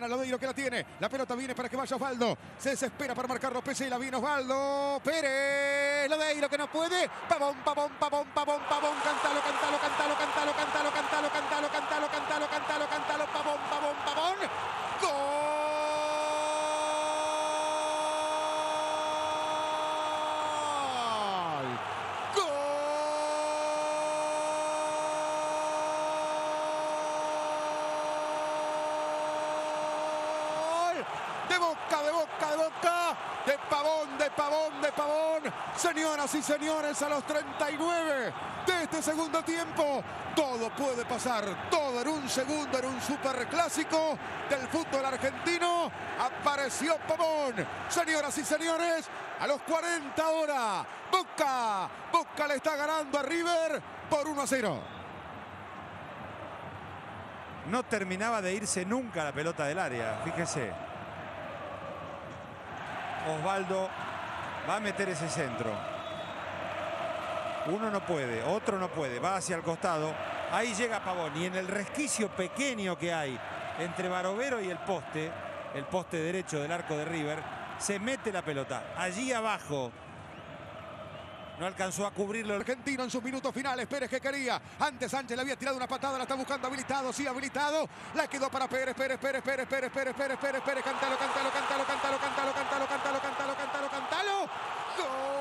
gana Lodeiro, que la tiene. La pelota viene para que vaya Osvaldo. Se desespera para marcarlo Pesela. Viene Osvaldo Pérez. Lodeiro que no puede. Pavón, Pavón, Pavón, Pavón, Pavón. Cantalo, cantalo, cantalo, cantalo, cantalo, cantalo, cantalo, cantalo, cantalo, cantalo, cantalo. Pavón, Pavón, Pavón. ¡Gol! De Boca, de Boca, de Boca, de Pavón, de Pavón, de Pavón. Señoras y señores, a los 39 de este segundo tiempo, todo puede pasar, todo en un segundo, en un superclásico del fútbol argentino. Apareció Pavón. Señoras y señores, a los 40 ahora, Boca le está ganando a River por 1-0. No terminaba de irse nunca la pelota del área, fíjese. Osvaldo va a meter ese centro. Uno no puede, otro no puede. Va hacia el costado. Ahí llega Pavón. Y en el resquicio pequeño que hay entre Barovero y el poste derecho del arco de River, se mete la pelota. Allí abajo. No alcanzó a cubrirlo. Argentino en sus minutos finales. Pérez que quería. Antes Sánchez le había tirado una patada. La está buscando habilitado. Sí, habilitado. La quedó para Pérez. Pérez. Cantalo, cantalo, cantalo, cantalo, cantalo, cantalo, cantalo, cantalo, cantalo, cantalo. ¡Gol!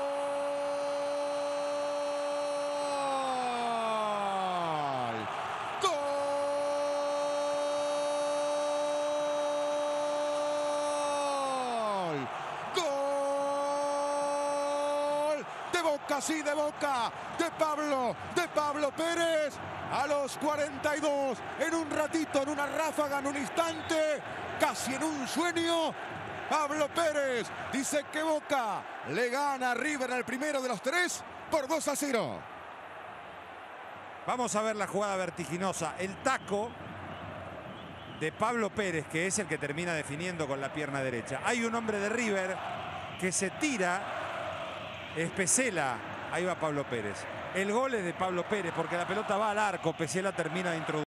De Boca, sí, de Boca, de Pablo Pérez, a los 42, en un ratito, en una ráfaga, en un instante, casi en un sueño, Pablo Pérez dice que Boca le gana a River en el primero de los tres por 2-0. Vamos a ver la jugada vertiginosa, el taco de Pablo Pérez, que es el que termina definiendo con la pierna derecha. Hay un hombre de River que se tira. Es Pesela, ahí va Pablo Pérez. El gol es de Pablo Pérez porque la pelota va al arco, Pesela termina de introducir.